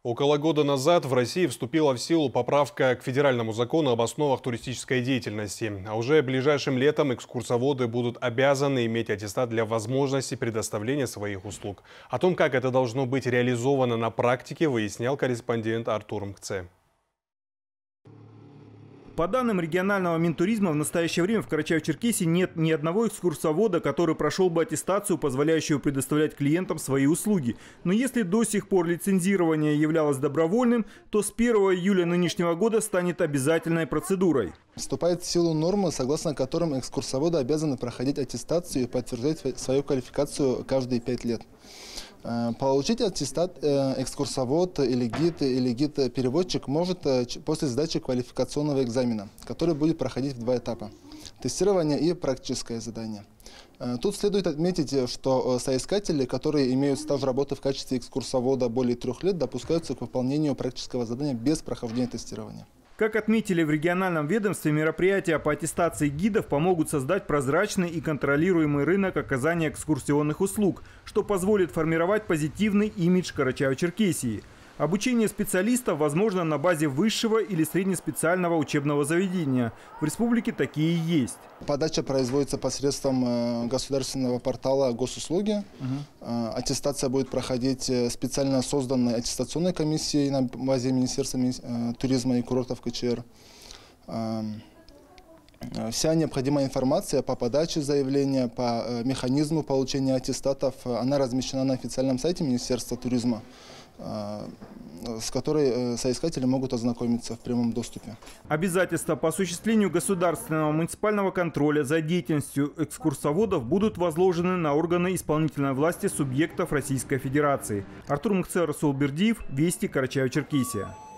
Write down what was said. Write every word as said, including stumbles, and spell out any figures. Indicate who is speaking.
Speaker 1: Около года назад в России вступила в силу поправка к федеральному закону об основах туристической деятельности. А уже ближайшим летом экскурсоводы будут обязаны иметь аттестат для возможности предоставления своих услуг. О том, как это должно быть реализовано на практике, выяснял корреспондент Артур Мкце.
Speaker 2: По данным регионального Минтуризма, в настоящее время в Карачаево-Черкесии нет ни одного экскурсовода, который прошел бы аттестацию, позволяющую предоставлять клиентам свои услуги. Но если до сих пор лицензирование являлось добровольным, то с первого июля нынешнего года станет обязательной процедурой.
Speaker 3: Вступает в силу нормы, согласно которым экскурсоводы обязаны проходить аттестацию и подтверждать свою квалификацию каждые пять лет. Получить аттестат экскурсовод или гид, или гид-переводчик может после сдачи квалификационного экзамена, который будет проходить в два этапа – тестирование и практическое задание. Тут следует отметить, что соискатели, которые имеют стаж работы в качестве экскурсовода более трех лет, допускаются к выполнению практического задания без прохождения тестирования.
Speaker 2: Как отметили в региональном ведомстве, мероприятия по аттестации гидов помогут создать прозрачный и контролируемый рынок оказания экскурсионных услуг, что позволит формировать позитивный имидж Карачаево-Черкесии. Обучение специалистов возможно на базе высшего или среднеспециального учебного заведения. В республике такие есть.
Speaker 3: Подача производится посредством государственного портала госуслуги. Угу. Аттестация будет проходить специально созданной аттестационной комиссией на базе Министерства туризма и курортов КЧР. Вся необходимая информация по подаче заявления, по механизму получения аттестатов, она размещена на официальном сайте Министерства туризма, с которой соискатели могут ознакомиться в прямом доступе.
Speaker 2: Обязательства по осуществлению государственного муниципального контроля за деятельностью экскурсоводов будут возложены на органы исполнительной власти субъектов Российской Федерации. Артур Мкце, Расул Бердиев, Вести, Карачаево-Черкесия.